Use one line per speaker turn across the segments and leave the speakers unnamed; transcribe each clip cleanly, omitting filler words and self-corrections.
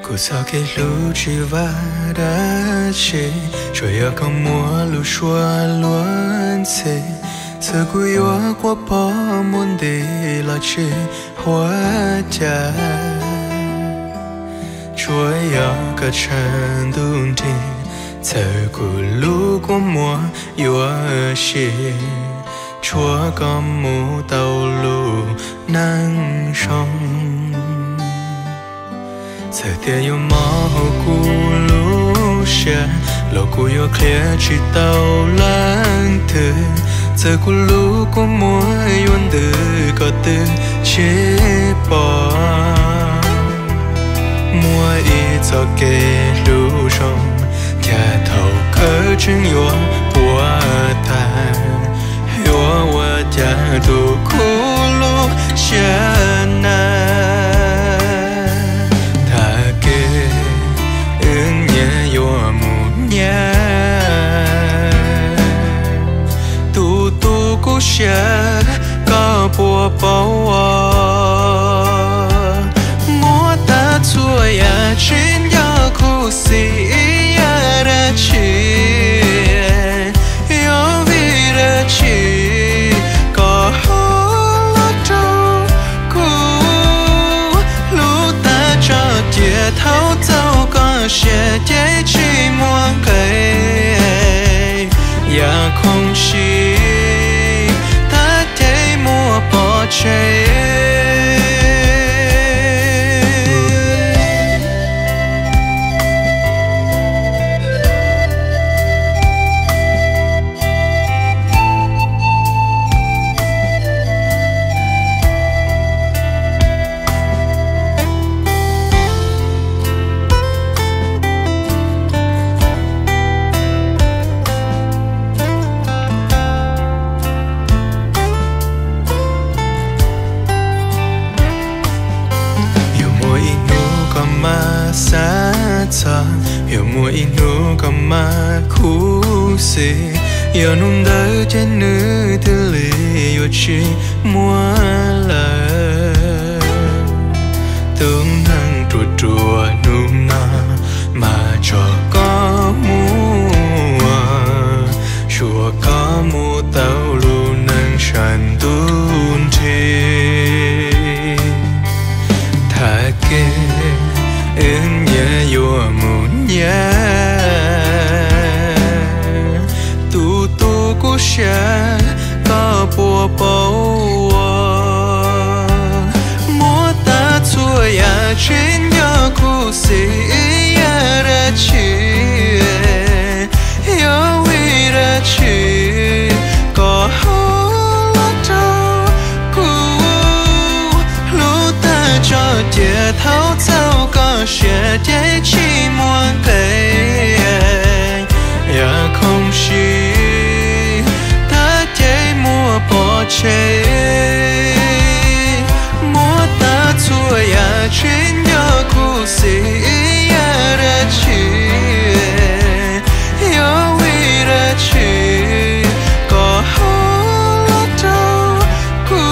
Cô sao cái lũ chỉ va đã chỉ rồi ở con múa lũ xua luôn xì sự cô yếu qua bỏ muốn đi là chỉ hóa cha chúa ở cả chân đun đi sự cô lũ qua múa yếu xì chúa con mù tàu lũ nắng sông giờ tia yêu mơ cũ lũ xe lỗ cũ yêu khẽ chỉ tàu lãng thử giờ cũ lũ có mùa yêu từ có từ chế bỏ mùa ý cho kê lũ rong nhà thầu khởi chân yêu bùa ta yêu qua nhà đủ cũ lũ xe na sẽ có bùa bảo mua ta chua ya trên ya khu sĩ ya ra chi yo vi ra chi có hót trâu cu lũ ta cho chia thấu dâu có sẽ chế chi muôn cây ya không chi bỏ chạy hiểu mùa inu cầm ma khu xì yêu nung đỡ trên nữ tư lì yêu chi mua lời tương năng trùa trùa nung na mà cho có mua chùa có mua tàu lu năng sàn tuôn chi thà kê in nhẹ yêu muốn nhẹ tu tu cố sẽ có bùa bảo mua ta chua ya trên ya khu sĩ ya ra chi ya vi ra chi có hót trâu cu lũ ta cho chia thấu dâu có sẽ chế chi muôn cây ya không chi ta chế mua bỏ chạy mua ta chua ya trên ya khu sĩ ya ra chi ya vi ra chi có hót trâu cu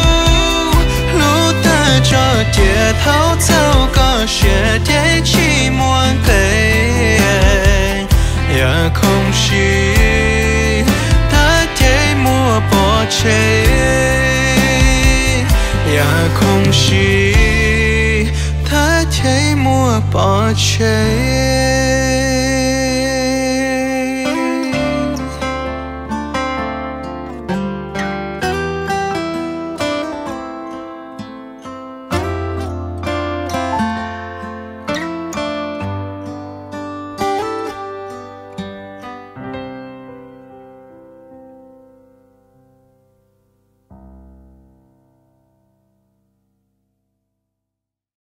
lũ ta cho chia thấu dâu có sẽ chế chi muôn cây ya không chi ta chế mua bỏ chạy ya không chi ta chế mua bỏ chạy